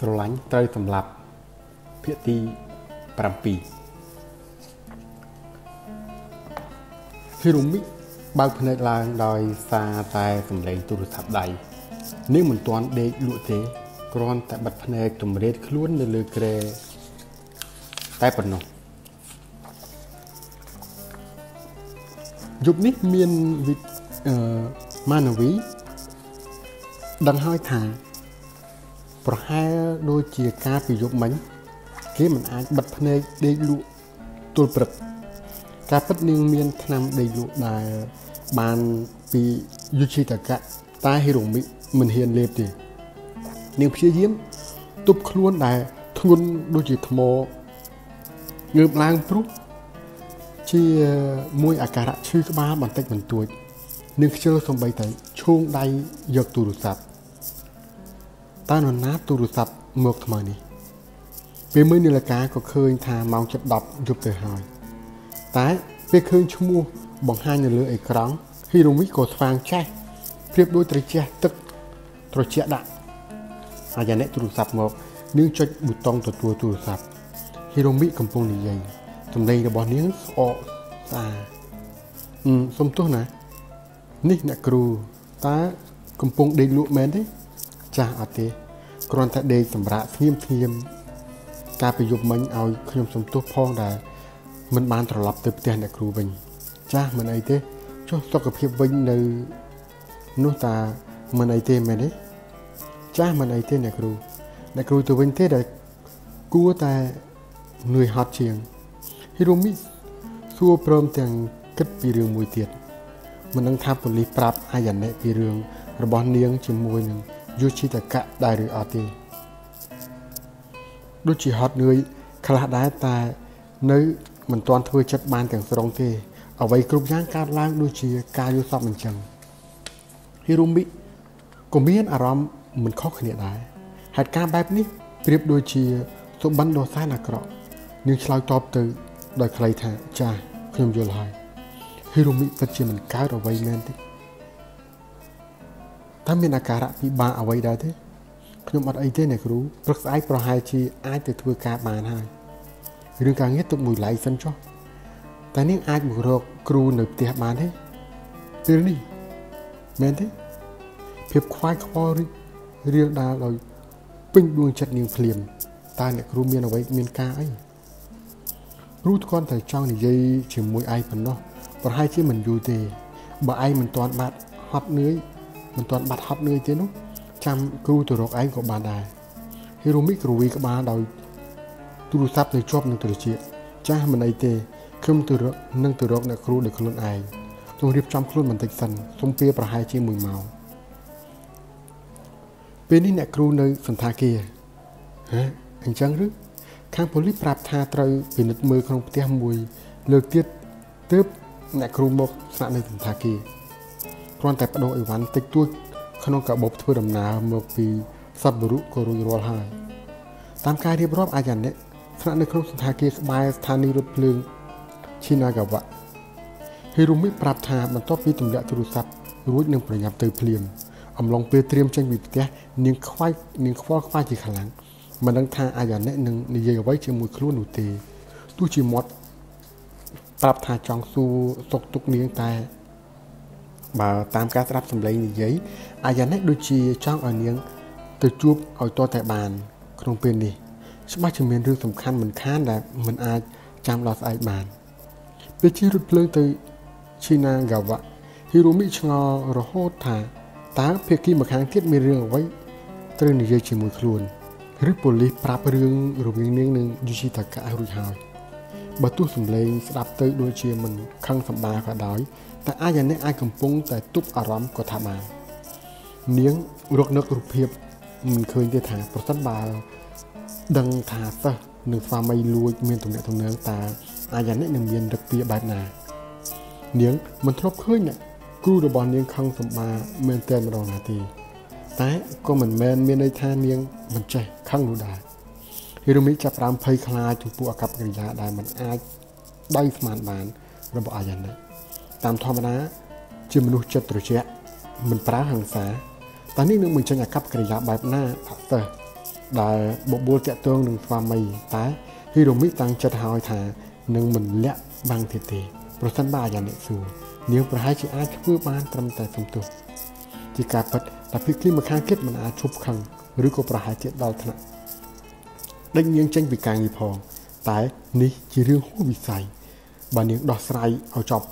ស្រឡាញ់ត្រូវសម្លាប់ភាគទី7ហ៊ីរ៉ូមីបើកភ្នែកឡើងដោយសារតែសំឡេងទូរស័ព្ទដៃនាងមិនទាន់ដេកលក់ទេគ្រាន់តែបិទភ្នែកទម្រាតខ្លួននៅលើគ្រែតែប៉ុណ្ណោះយប់នេះមានម៉ាណាវីដឹងហើយថាប្រហែលដូចជាការពីយប់មិញគេមិនអាចបិទភ្នែកដេកលក់ទល់ព្រឹកការពិតនាងមានថ្នាំដេកលក់ដែលបានពីយូជីតាកៈតែហ៊ីរ៉ូមីមិនហ៊ានលេបទេនាងព្យាយាមទប់ខ្លួនដែលធ្ងន់ដូចជាថ្មងើបឡើងព្រោះជាមួយអាការៈឈឺក្បាលបន្តិចបន្តួចនាងខ្ជិលសំបីតែឈោងដៃយកទូរស័ព្ទតើនរណាទូរស័ព្ទមកថ្មនេះពេលមើលនាឡិកាក៏ឃើញថាម៉ោង 7:10 យប់ទៅហើយតែពេលឃើញឈ្មោះបង្ហាញនៅលើអេក្រង់ហ៊ីរ៉ូមីក៏ស្វាងចេះប្រៀបដូចត្រជាក់ទឹកត្រជាក់ដាក់អាយ៉ាណេទូរស័ព្ទមកនាងចុចប៊ូតុងទទួលទូរស័ព្ទហ៊ីរ៉ូមីកំពុងនិយាយសំឡេងរបស់នាងស្អកស្អាសុំទោសណានេះអ្នកគ្រូតើកំពុងដេកលក់មែនទេចាស់អត់ទេគ្រាន់តែដេកសម្រាកស្ងៀមការប្រយុទ្ធមិញឲ្យខ្ញុំសុំទោសផងដែលមិនបានត្រឡប់ទៅផ្ទះអ្នកគ្រូវិញចាស់មិនអីទេចុះសុខភាពវិញនៅនោះតាមិនអីទេមែនទេចាស់មិនអីទេអ្នកគ្រូទៅវិញទេដែលគួរតែនឿយហត់ជាងហ៊ីរ៉ូមីសួរព្រមទាំងគិតពីរឿងមួយទៀតមិនដឹងថាប៉ូលីសប្រាប់អាយ៉ាណេពីរឿងរបស់នាងជាមួយនឹងយូជីតាកៈដែរឬអត់ទេដូចជាហត់នឿយខ្លះដែរតែនៅមិនទាន់ធ្វើចិត្តបានទាំងស្រុងទេអ្វីគ្រប់យ៉ាងកើតឡើងដូចជាការយល់សប្តិអញ្ចឹងហ៊ីរ៉ូមីក៏មានអារម្មណ៍មិនខុសគ្នាដែរហេតុការណ៍បែបនេះប្រៀបដូចជាសុបិនដ៏សែនអាក្រក់នាងឆ្លើយតបទៅដោយខ្លីថាចាខ្ញុំយល់ហើយហ៊ីរ៉ូមីពិតជាមិនកើតអ្វីមែនទេតែមានអាការៈពិបាកអ្វីដែរទេខ្ញុំអត់អីទេអ្នកគ្រូព្រឹកស្អែកប្រហែលជាអាចទៅធ្វើការបានហើយរឿងការងារទុកមួយឡៃសិនចុះតែនាងអាចមករកគ្រូនៅផ្ទះបានទេពេលនេះមែនទេភាពខ្វាយខ្វល់រៀងដាលដោយពេញដួងចិត្តនាងភ្លាមតើអ្នកគ្រូមានអ្វីមានការអីគ្រូគ្រាន់តែចង់និយាយជាមួយឯងប៉ុណ្ណោះប្រហែលជាមិនយូរទេបើឯងមិនទាន់បាត់ហត់នឿយទេនោះចាំគ្រូទៅរកឯងក៏បានដែរហ៊ីរ៉ូមីក្រវីក្បាលដោយទូរស័ព្ទនៅជាប់នឹងត្រចៀកចាស់មិនអីទេខ្ញុំទៅរកអ្នកគ្រូដោយខ្លួនឯងចង់រៀបចំខ្លួនបន្តិចសិនសុំពេលប្រហែលជា1ម៉ោងពេលនេះអ្នកគ្រូនៅសន្តាគារអញ្ចឹងឬខាងប៉ូលីសប្រាប់ថាត្រូវពិនិត្យមើលក្នុងផ្ទះមួយលើកទៀតទើបអ្នកគ្រូមកស្នាក់នៅសន្តាគារគ្រាន់តែបដូរអីវ៉ាន់តិចតួចក្នុងកាបូបធ្វើដំណើរមកពីសប្បុរៈក៏រួចរាល់ហើយតាមការរៀបរាប់អាយ៉ាណេស្នាក់នៅក្នុងសន្តាគារក្បែរស្ថានីយ៍រថភ្លើងឈីណាហ្កាវ៉ាហ៊ីរ៉ូមីប្រាប់ថាបន្ទាប់ពីទម្លាក់ទូរស័ព្ទរួចនឹងប្រញាប់ទៅភ្លាមអំឡុងពេលត្រៀមចេញពីផ្ទះនាងខ្វល់ខ្វាយជាខ្លាំងមិនដឹងថាអាយ៉ាណេនឹងនិយាយអ្វីជាមួយខ្លួននោះទេទោះជាមាត់ប្រាប់ថាចង់សួរសុខទុក្ខនាងតែបើតាមការស្ដាប់សម្លេងនិយាយអាយ៉ាណេដូចជាចង់ឲ្យនាងទៅជួបឲ្យតតែបានក្នុងពេលនេះច្បាស់ជាមានរឿងសំខាន់មិនខានដែលមិនអាចចាំដល់ស្អែកបានពេលជិះរថភ្លើងទៅឈីណាហ្កាវ៉ាហ៊ីរ៉ូមីឆ្ងល់រហូតថាតើភាគីម្ខាងទៀតមានរឿងអ្វីត្រូវនិយាយជាមួយខ្លួនឬប៉ូលីសប្រាប់រឿងរវាងនាងនិងយូជីតាកៈរួចហើយបើទោះសម្លេងស្ដាប់ទៅដូចជាមិនខឹងសម្បាក៏ដោយតែអាយ៉ាណេអាចកំពុងតែទប់អារម្មណ៍ក៏ថាបាននាងរកនឹករូបភាពមិនឃើញទេថាប្រសិនបើដឹងថាសិស្សនិងស្វាមីលួចមានទំនាក់ទំនងតើអាយ៉ាណេនឹងមានរឹកពីបែបណានាងមិនធ្លាប់ឃើញគ្រូរបស់នាងខឹងសម្បាមែនតែម្ដងណាទេតែក៏មិនមែនមានន័យថានាងមិនចេះខឹងនោះដែរហ៊ីរ៉ូមីចាប់ផ្ដើមភ័យខ្លាចចំពោះអាកប្បកិរិយាដែលមិនអាចដៅស្មានបានរបស់អាយ៉ាណេតាមធម្មតាជាមនុស្សចិត្តត្រជាក់មិនប្រើហិង្សាតែនេះនឹងបញ្ចេញអាកប្បកិរិយាបែបណាថាសិស្សដែលបបួលតាក់ទងនឹងស្វាមីតែហ៊ីរ៉ូមីតាំងចិត្តហើយថានឹងមិនលាក់បាំងទេប្រសិនបើអាយ៉ាណែសួរនាងប្រហែលជាអាចធ្វើបានត្រឹមតែសំទោសជាការពិតតែភាគីម្ខាងទៀតមិនអាចឈប់ខឹងឬក៏ប្រហែលជាដល់ថ្នាក់ដេញនាងចេញពីការងារផងតែនេះជារឿងហួសវិស័យបើនាងដោះស្រាយឲ្យចប់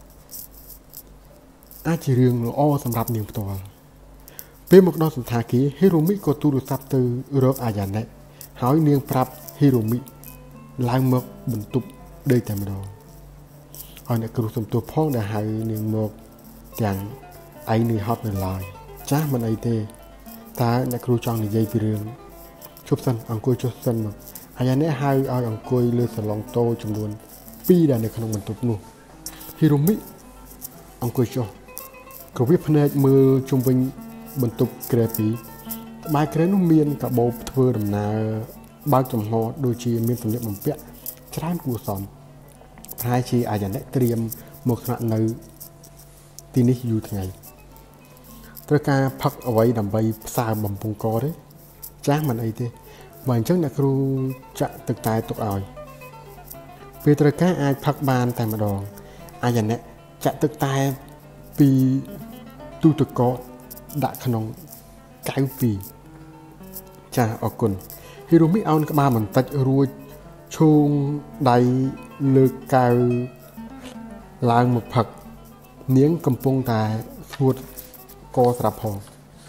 អាចជារឿងល្អសម្រាប់នាងផ្ទាល់ពេលមកដល់សន្តាគារហ៊ីរ៉ូមីក៏ទូរស័ព្ទទៅរកអាយ៉ាណែហើយនាងប្រាប់ហ៊ីរ៉ូមីឡើងមកបន្ទប់ដេកតែម្ដងហើយអ្នកគ្រូសំទោសផងដែលហៅនាងមកទាំងឯងនេះហត់នៅឡើយចាស់មិនអីទេតើអ្នកគ្រូចង់និយាយពីរឿងជប់សិនអង្គុយចុះសិនមកអាយ៉ាណែហៅឲ្យអង្គុយលើសាឡុងតូចំនួន2ដែលនៅក្នុងបន្ទប់នោះហ៊ីរ៉ូមីអង្គុយចុះក៏វាភ្នែកមើលជុំវិញបន្ទប់ក្រែ2ក្បែរក្រែនោះមានកាបូបធ្វើដំណើរបើកចំហដូចជាមានសម្លៀកបំពាក់ច្រើនគួរសមប្រហែលជាអាយ៉ាណែត្រៀមមកស្នាក់នៅទីនេះយូរថ្ងៃត្រូវការផឹកអ្វីដើម្បីផ្សើមបំពង់កទេចាស់មិនអីទេបើអញ្ចឹងអ្នកគ្រូចាក់ទឹកតែទុកឲ្យពេលត្រូវការអាចផឹកបានតែម្ដងអាយ៉ាណែចាក់ទឹកតែពីទូទឹកកកដាក់ក្នុងកៅ2ចាស់អរគុណហ៊ីរ៉ូមីអោនក្បាលបន្តិចរួចឈោងដៃលើកកៅឡើងមកផឹកនាងកំពុងតែស្ងួតកស្រាប់ផង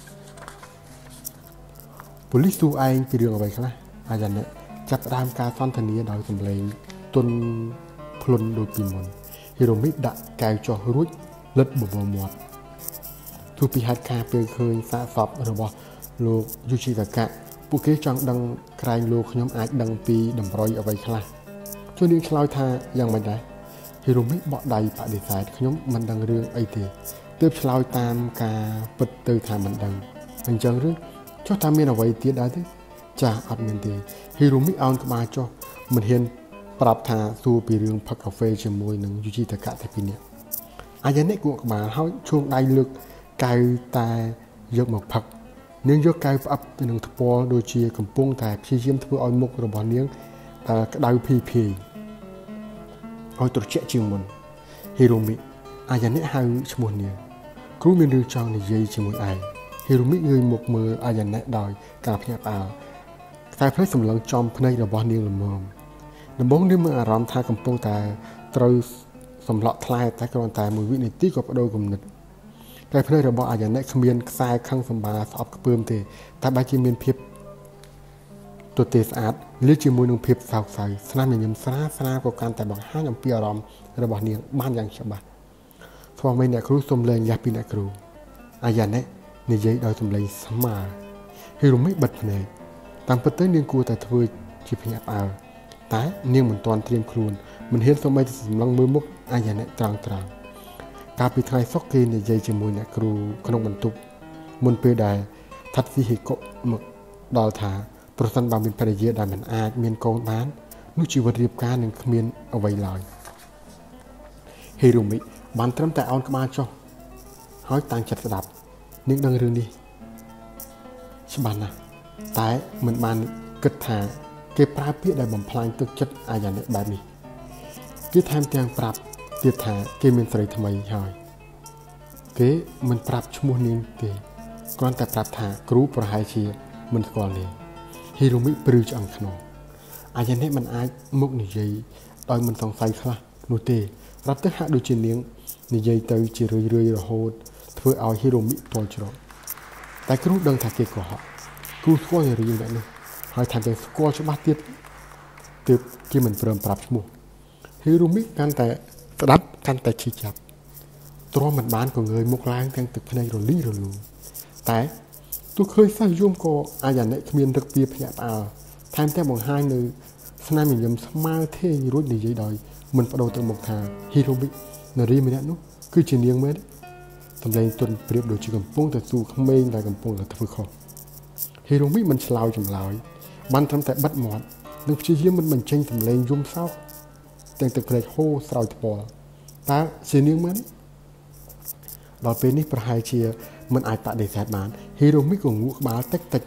ប៉ូលីសសួរឯងពីរឿងអ្វីខ្លះអាយ៉ាណែចាប់ផ្ដើមការសន្ទនាដោយសម្លេងទន់ភ្លុនដូចពីមុនហ៊ីរ៉ូមីដាក់កៅចុះរួចលិតបបោមាត់ទោះពីហេតុការណ៍ពេលឃើញសាកសពរបស់លោកយូជីតាកៈពួកគេចង់ដឹងក្រែងលោកខ្ញុំអាចដឹងពីតម្រុយអ្វីខ្លះជួយនាងឆ្លើយថាយ៉ាងម៉េចដែរហ៊ីរ៉ូមីបក់ដៃបដិសេធខ្ញុំមិនដឹងរឿងអីទេទើបឆ្លើយតាមការពិតទៅថាមិនដឹងអញ្ចឹងឬចុះថាមានអ្វីទៀតដែរទេចាអត់មានទេហ៊ីរ៉ូមីអោនក្បាលចុះមិនហ៊ានប្រាប់ថាសួរពីរឿងផឹកកាហ្វេជាមួយនឹងយូជីតាកៈតែពីរនាក់អាយ៉ាណែគួរក្បាលហើយឈោងដៃលើកកៅតែយកមកផឹកនាងយកកៅផ្អាប់ទៅនឹងថ្ពាល់ដូចជាកំពុងតែព្យាយាមធ្វើឲ្យមុខរបស់នាងក្តៅភីភីឲ្យត្រជាក់ជាងមុនហ៊ីរ៉ូមីអាយ៉ាណែហៅឈ្មោះនាងគ្រូមានរឿងចង់និយាយជាមួយឯងហ៊ីរ៉ូមីងើយមុខមើលអាយ៉ាណែដោយការភ្ញាក់ផ្អើលខ្សែភ្នែកសម្លឹងចំភ្នែករបស់នាងល្មមដំបូងនាងមានអារម្មណ៍ថាកំពុងតែត្រូវសម្លក់ថ្លែតែគ្រាន់តែមួយវិនាទីក៏បដូរគំនិតតែភ្នែករបស់អាយ៉ាណែគ្មានខ្សែខឹងសម្បាស្អប់ខ្ពើមទេតែបែរជាមានភាពទទេស្អាតលាយជាមួយនឹងភាពសោកសៅស្នាមញញឹមស្រាលក៏កាន់តែបង្ហាញអំពីអារម្មណ៍របស់នាងបានយ៉ាងច្បាស់ស្វាមីអ្នកគ្រូសុំលែងលះពីអ្នកគ្រូអាយ៉ាណែនិយាយដោយសំឡេងស្មើហ៊ីរ៉ូមីបិទភ្នែកតាមពិតទៅនាងគួរតែធ្វើជាភ្ញាក់ផ្អើលតែនាងមិនទាន់ត្រៀមខ្លួនមិនហ៊ានសូម្បីតែសម្លឹងមើលមុខអាយ៉ាណែត្រង់កាលពីថ្ងៃសុក្រគេនិយាយជាមួយអ្នកគ្រូក្នុងបន្ទប់មុនពេលដែលថាត់ស៊ីហេកុមកដល់ថាប្រសិនបើមានភរិយាដែលមិនអាចមានកូនបាននោះជីវិតរៀបការនឹងគ្មានអ្វីឡើយហ៊ីរ៉ូមីបានត្រឹមតែអោនក្បាលចុះហើយតាំងចិត្តស្ដាប់នាងដឹងរឿងនេះច្បាស់ណាស់តែមិនបានគិតថាគេប្រើពាក្យដែលបំផ្លាញទឹកចិត្តអាយ៉ាណែបែបនេះគេថែមទាំងប្រាប់ទៀតថាគេមានស្រីថ្មីហើយគេមិនប្រាប់ឈ្មោះនាងទេគ្រាន់តែប្រាប់ថាគ្រូប្រហែលជាមិនស្គាល់នាងហ៊ីរ៉ូមីព្រឺឆ្អឹងខ្នងអាយ៉ាណែមិនអាចមកនិយាយដោយមិនសង្ស័យខ្លះនោះទេប្រាប់ទៅហាក់ដូចជានាងនិយាយទៅជារឿយរហូតធ្វើឲ្យហ៊ីរ៉ូមីទាល់ច្រកតែគ្រូដឹងថាគេកុហកគ្រូស្គាល់រឿងបែបនេះហើយថែមទាំងស្គាល់ច្បាស់ទៀតទើបគេមិនព្រមប្រាប់ឈ្មោះហ៊ីរ៉ូមីកាន់តែស្ដាប់កាន់តែឈឺចាប់ទ្រាំមិនបានក៏ងើយមុខឡើងទាំងទឹកភ្នែករលីរលូនតែទោះឃើញសិស្សយមក៏អាយ៉ាណែគ្មានរឹកពីភ្ញាក់ផ្អើលថែមទាំងបង្ហាញនៅស្នាមញញឹមស្មើធេងរួចនិយាយដោយមិនបដូរទៅមុខថាហ៊ីរ៉ូមីនារីម្នាក់នោះគឺជានាងមែនសម្លេងទន់ព្រាបដូចជាកំពុងតែស៊ូក្មេងដែលកំពុងតែធ្វើខុសហ៊ីរ៉ូមីមិនឆ្លើយចម្លើយបានត្រឹមតែបិទមាត់និងព្យាយាមមិនបញ្ចេញសម្លេងយំសោកទាំងទឹកភ្នែកហូរស្រោចថ្ពាល់តើជានាងមែនដល់ពេលនេះប្រហែលជាមិនអាចបដិសេធបានហ៊ីរ៉ូមីក៏ងក់ក្បាលតិច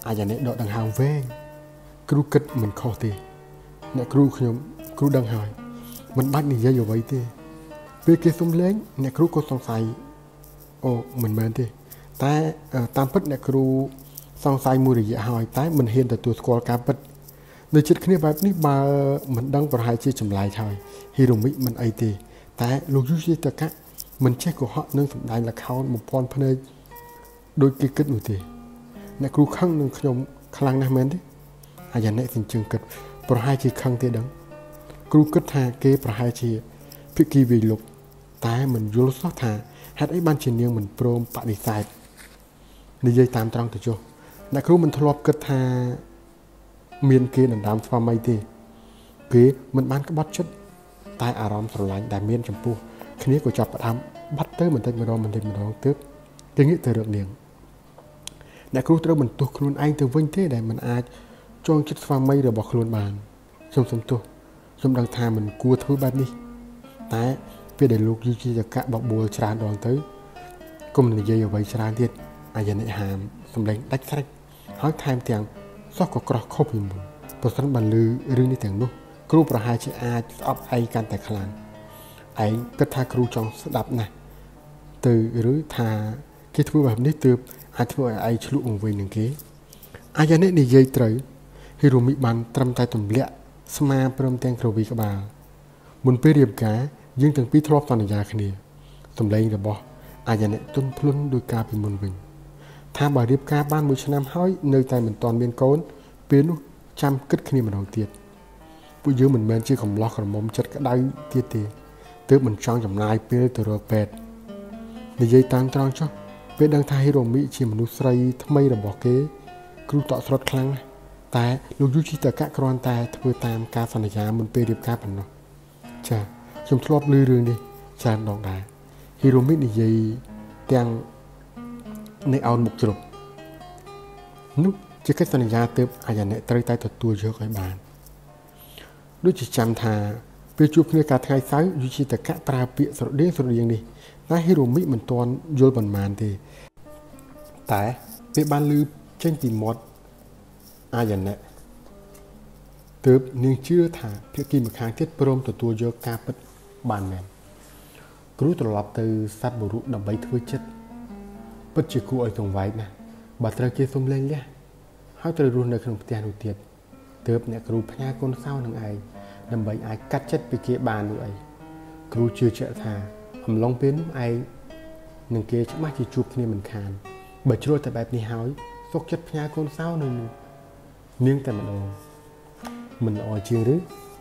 អាយ៉ានេះដកដង្ហើមវែងគ្រូគិតមិនខុសទេអ្នកគ្រូខ្ញុំគ្រូដឹងហើយមិនបាច់និយាយអ្វីទេពេលគេសុំលេងអ្នកគ្រូក៏សង្ស័យអូមិនមែនទេតែតាមពិតអ្នកគ្រូសង្ស័យមួយរយៈហើយតែមិនហ៊ានទទួលស្គាល់ការពិតនៅចិត្តគ្នាបែបនេះបើមិនដឹងប្រហែលជាចម្លែកហើយហ៊ីរ៉ូមីមិនអីទេតែលោកយូស៊ីតាកាមិនចេះកុហកនឹងសម្ដែងល្ខោនបំភាន់ភ្នែកដូចគេគិតនោះទេអ្នកគ្រូខឹងនឹងខ្ញុំខ្លាំងណាស់មែនទេអាយ៉ាអ្នកសញ្ជឹងគិតប្រហែលជាខឹងទេដឹងគ្រូគិតថាគេប្រហែលជាភិក្ខីវិលុកតែមិនយល់សោះថាហេតុអីបានជានាងមិនព្រមបដិសេធនិយាយតាមត្រង់ទៅចុះអ្នកគ្រូមិនធ្លាប់គិតថាមានគេដណ្ដើមស្វាមីទេគេមិនបានក្បត់ចិត្តតែអារម្មណ៍ស្រឡាញ់ដែលមានចំពោះគ្នាក៏ចាប់ផ្ដើមបាត់ទៅបន្តិចម្ដងទើបគេងាកទៅរកនាងអ្នកគ្រូត្រូវបន្ទោសខ្លួនឯងទៅវិញទេដែលមិនអាចចងចិត្តស្វាមីរបស់ខ្លួនបានខ្ញុំសុំទោសខ្ញុំដឹងថាមិនគួរធ្វើបែបនេះតែពេលដែលលោកយូជីតកៈបបួលច្រើនដងទៅគុំនិយាយអ្វីច្រើនទៀតអាយ៉ានិហាមសម្លេងដាច់ស្រេចហើយថែមទាំងសោះក៏ក្រោះខុសពីមុនប្រសិនបើឮរឿងនេះទាំងនោះគ្រូប្រហែលជាអាចស្អប់ឯងកាន់តែខ្លាំងឯងគិតថាគ្រូចង់ស្ដាប់ណាស់ទៅឬថាគេធ្វើបែបនេះទើបអាចធ្វើឲ្យឯងឆ្លុះអង្គវិញនឹងគេអាយ៉ានិនិយាយត្រូវហ៊ីរ៉ូមីបានត្រឹមតែទម្លាក់ស្មាព្រមទាំងក្រវីក្បាលមុនពេលរៀបការយើងទាំងពីរធ្លាប់សន្យាគ្នាសម្លេងរបស់អាយ៉ានិទន់ភ្លន់ដោយការពីមុនវិញថាបើរៀបការបាន1ឆ្នាំហើយនៅតែមិនទាន់មានកូនពេលនោះចាំគិតគ្នាម្ដងទៀតពួកយើងមិនមែនជាកំឡោះក្រមុំចិត្តក្តៅទៀតទេទើបមិនចង់ចំណាយពេលទៅរកពេទ្យនិយាយតាមត្រង់ចុះពេលដឹងថាហ៊ីរ៉ូមីជាមនុស្សស្រីថ្មីរបស់គេគ្រូតក់ស្រុតខ្លាំងណាស់តែលោកយូជីតកៈគ្រាន់តែធ្វើតាមការសន្យាមុនពេលរៀបការប៉ុណ្ណោះចាខ្ញុំធ្លាប់ឮរឿងនេះច្រើនដងដែរហ៊ីរ៉ូមីនិយាយទាំងនៅអោនមុខជ្រុកនោះជាកិច្ចសន្យាទើបអាយ៉ាអ្នកត្រូវតែទទួលយកឲ្យបានដូចជាចាំថាពេលជួបគ្នាកាលថ្ងៃសៅរ៍យូជីតកៈប្រើពាក្យស្រដៀងនេះតែហ៊ីរ៉ូមីមិនទាន់យល់ប៉ុន្មានទេតែពេលបានឮចេញពីមាត់អាយ៉ាអ្នកទើបនាងជឿថាភាគីម្ខាងទៀតព្រមទទួលយកការពិតបានមែនគ្រូត្រឡប់ទៅសត្វបុរុដើម្បីធ្វើចិត្តពិតជាគួរឲ្យទង្វែកណាស់បើត្រូវគេសុំលែងលះហើយត្រូវរស់នៅក្នុងផ្ទះនោះទៀតទើបអ្នកគ្រូផ្ញើកូនសោនឹងឯងដើម្បីអាចកាត់ចិត្តពីគេបាននោះអីគ្រូជឿជាក់ថាអំឡុងពេលនោះឯងនឹងគេច្បាស់ជាជួបគ្នាមិនខានបើជ្រុលតែបែបនេះហើយសុកចិត្តផ្ញើកូនសោនៅនាងតែម្ដងមិនល្អជាងឬ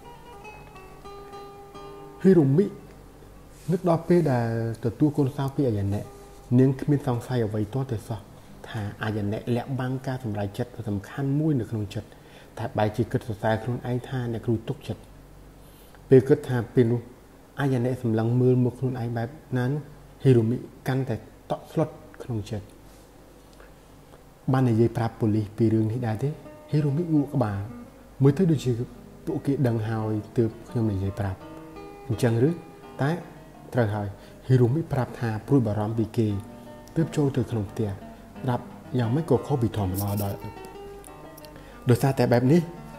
ហ៊ីរ៉ូមីនឹកដល់ពេលដែលទទួលកូនសោពីអាយ៉ាណែនាងគ្មានសង្ស័យអ្វីទាល់តែសោះថាអាយ៉ាណែលាក់បាំងការសម្រេចចិត្តសំខាន់មួយនៅក្នុងចិត្តតែបែរជាគិតសរសើរខ្លួនឯងថាអ្នកគ្រូទុកចិត្តពេលគិតថាពេលនោះអាយ៉ាណែសម្លឹងមើលមកខ្លួនឯងបែបណានោះហ៊ីរ៉ូមីកាន់តែតក់ស្លុតក្នុងចិត្តបាននិយាយប្រាប់ប៉ូលីសពីរឿងនេះដែរទេហ៊ីរ៉ូមីងក់ក្បាលមើលទៅដូចជាពួកគេដឹងហើយទើបខ្ញុំនិយាយប្រាប់អញ្ចឹងឬតែត្រូវហើយហ៊ីរ៉ូមីប្រាប់ថាព្រួយបារម្ភពីគេទើបចូលទៅក្នុងផ្ទះស្ដាប់យ៉ាងម៉េចក៏ខុសពីធម្មតាដែរដោយសារតែបែបនេះ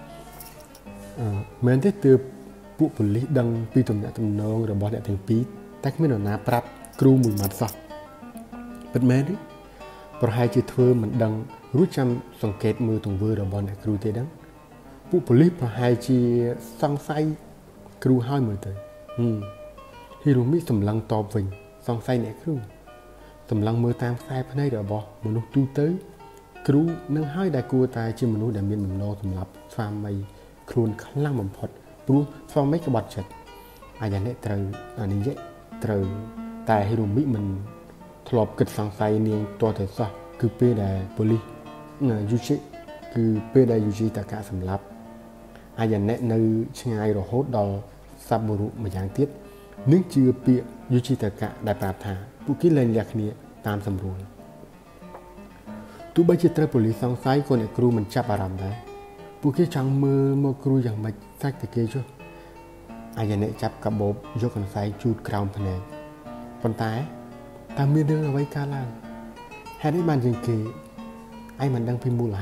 មែនទេទើបពួកប៉ូលីសដឹងពីទំនាក់ទំនងរបស់អ្នកទាំងពីរតែគ្មាននរណាប្រាប់គ្រូមួយម៉ាត់សោះពិតមែនទេប្រហែលជាធ្វើមិនដឹងរួចចាំសង្កេតមើលទង្វើរបស់អ្នកគ្រូទេដឹងពួកប៉ូលីសប្រហែលជាសង្ស័យគ្រូហើយមើលទៅហ៊ីរ៉ូមីសម្លឹងតបវិញសង្ស័យអ្នកគ្រូសម្លឹងមើលតាមខ្សែភ្នែករបស់មនុស្សទូទៅគ្រូនឹងហើយដែលគួរតែជាមនុស្សដែលមានបំណងសម្រាប់ស្វាមីខ្លួនខ្លាំងបំផុតព្រោះស្វាមីក្បត់ចិត្តអាយ៉ាអ្នកត្រូវនិយាយត្រូវតែហ៊ីរ៉ូមីមិនធ្លាប់គិតសង្ស័យនាងទាល់តែសោះគឺពេលដែលប៉ូលីសយូជីគឺពេលដែលយូជីតាកាសម្លាប់អាយ៉ាអ្នកនៅឆ្ងាយរហូតដល់សាប់បុរុម្យ៉ាងទៀតនឹងជឿពាក្យយូជីតាកាដែលប្រាប់ថាពួកគេលែងលះគ្នាតាមសម្រួលទោះបីជាត្រូវប៉ូលីសសង្ស័យក៏អ្នកគ្រូមិនចាប់អារម្មណ៍ដែរពួកគេចង់មើលមកគ្រូយ៉ាងម៉េចសាច់តែគេចុះអាយ៉ាអ្នកចាប់កាបូបយកកន្សែងជូតក្រោមភ្នែកប៉ុន្តែតើមានរឿងអ្វីកើតឡើងហេតុនេះបានជាងគេឯងមិនដឹងពីមូលហេតុ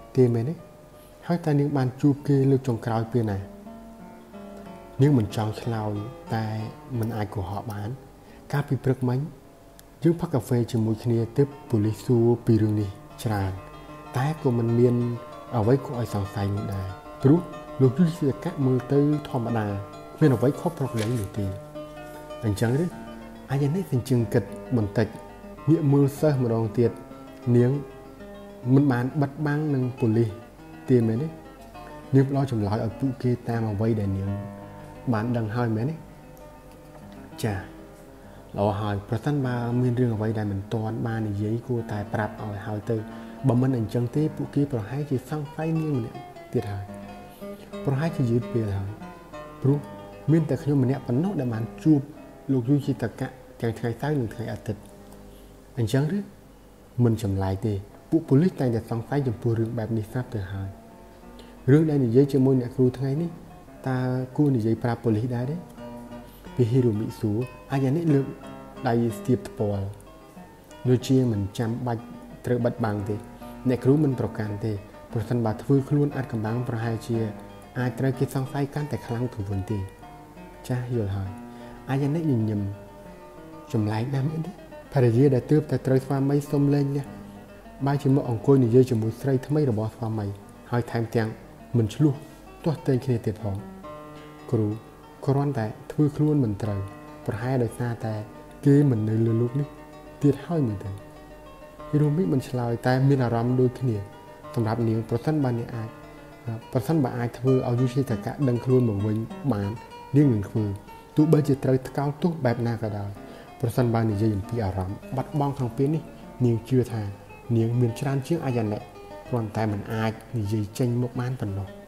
ទេមែនទេហើយតើនាងបានជួបគេលើកចុងក្រោយពេលណានាងមិនចង់ឆ្លើយតែមិនអាចកុហកបានកាលពីព្រឹកមិញយើងផឹកកាហ្វេជាមួយគ្នាទើបប៉ូលីសសួរពីរឿងនេះច្រើនតែក៏មិនមានអ្វីគួរឲ្យសង្ស័យនោះដែរព្រោះលោកយុទ្ធកៈមើលទៅធម្មតាគ្មានអ្វីខុសប្រក្រតីនោះទេអញ្ចឹងទេអាយ៉ានេះសញ្ជឹងគិតបន្តិចងាកមើលសិស្សម្ដងទៀតនាងមិនបានបិទបាំងនឹងប៉ូលីសទេមែនទេនាងផ្ដល់ចម្លើយឲ្យពួកគេតាមអ្វីដែលនាងបានដឹងហើយមែនទេចាល្អហើយប្រសិនបើមានរឿងអ្វីដែលមិនទាន់បាននិយាយគួរតែប្រាប់ឲ្យហើយទៅបើមិនអញ្ចឹងទេពួកគេប្រហែលជាសង្ស័យនាងម្នាក់ទៀតហើយប្រហែលជាយឺតពេលហើយព្រោះមានតែខ្ញុំម្នាក់ប៉ុណ្ណោះដែលបានជួបលោកយូជីតកៈទាំងថ្ងៃសៅរ៍និងថ្ងៃអាទិត្យអញ្ចឹងឬមិនចម្លែកទេពួកប៉ូលីសតែងតែសង្ស័យចំពោះរឿងបែបនេះស្រាប់ទៅហើយរឿងដែលនិយាយជាមួយអ្នកគ្រូថ្ងៃនេះតើគួរនិយាយប្រាប់ប៉ូលីសដែរទេពីហ៊ីរ៉ូមីសួរអាយ៉ានេះលើកដៃស្ទាបថ្ពាល់ដូចជាមិនចាំបាច់ត្រូវបិទបាំងទេអ្នកគ្រូមិនប្រកាន់ទេប្រសិនបើធ្វើខ្លួនអាចកំបាំងប្រហែលជាអាចត្រូវគេសង្ស័យកាន់តែខ្លាំងទៅវិញទេចាស់យល់ហើយអាយ៉ានេះញញឹមចម្លែកណាស់មែនទេភរិយាដែលទើបតែត្រូវស្វាមីសុំលេងនេះបែរជាមកអង្គុយនិយាយជាមួយស្រីថ្មីរបស់ស្វាមីហើយថែមទាំងមិនឆ្លោះទាស់ទែងគ្នាទៀតផងគ្រូគ្រាន់តែធ្វើខ្លួនមិនត្រូវប្រហែលដោយសារតែគេមិននៅលើលោកនេះទៀតហើយមែនទេហ៊ីរ៉ូមីមិនឆ្លើយតែមានអារម្មណ៍ដូចគ្នាសម្រាប់នាងប្រសិនបើអាចធ្វើឲ្យយូជីតកៈដឹងខ្លួនមកវិញបាននាងនឹងធ្វើទោះបីជាត្រូវថ្កោលទោសបែបណាក៏ដោយប្រសិនបើនិយាយអំពីអារម្មណ៍បាត់បង់ក្នុងពេលនេះនាងជឿថានាងមានច្រើនជាងអាយ៉ាណែគ្រាន់តែមិនអាចនិយាយចេញមុខបានប៉ុណ្ណោះ